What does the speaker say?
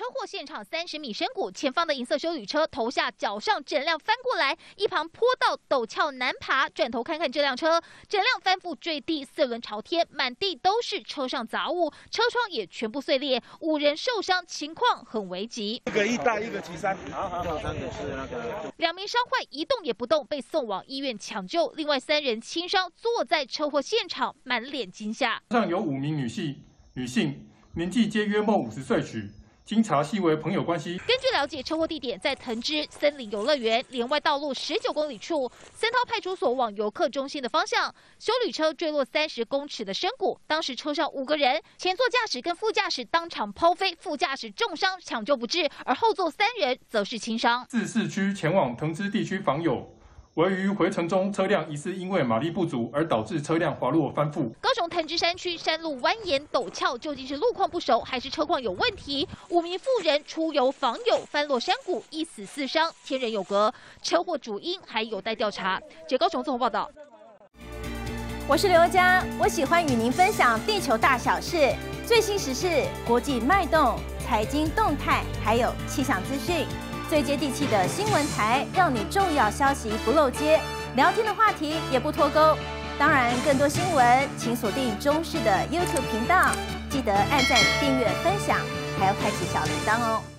祸现场30米深谷，前方的银色休旅车头下脚上整辆翻过来，一旁坡道陡峭难爬。转头看看这辆车，整辆翻覆坠地，4轮朝天，满地都是车上杂物，车窗也全部碎裂，5人受伤，情况很危急。 一个1大，1个急3， 受伤的是那个 2名伤患一动也不动，被送往医院抢救，另外3人轻伤，坐在车祸现场，满脸惊吓。 上有5名女性，年纪皆约莫50岁许。 经查系为朋友关系。 根据了解，车祸地点在藤枝森林游乐园连外道路19公里处，森涛派出所往游客中心的方向，休旅车坠落30公尺的深谷。当时车上5个人，前座驾驶跟副驾驶当场抛飞，副驾驶重伤抢救不治，而后座3人则是轻伤。 自市区前往藤枝地区访友。 由于回程中车辆疑似因为马力不足而导致车辆滑落翻覆。 高雄藤枝山区山路蜿蜒陡峭，究竟是路况不熟还是车况有问题？5名妇人出游访友翻落山谷，1死4伤，天人有隔。车祸主因还有待调查。这高雄综合报道。 我是刘佳，我喜欢与您分享地球大小事、最新时事、国际脉动、财经动态，还有气象资讯。 最接地气的新闻台，让你重要消息不漏接，聊天的话题也不脱钩。当然，更多新闻请锁定中视的 YouTube 频道，记得按赞、订阅、分享，还要开启小铃铛哦。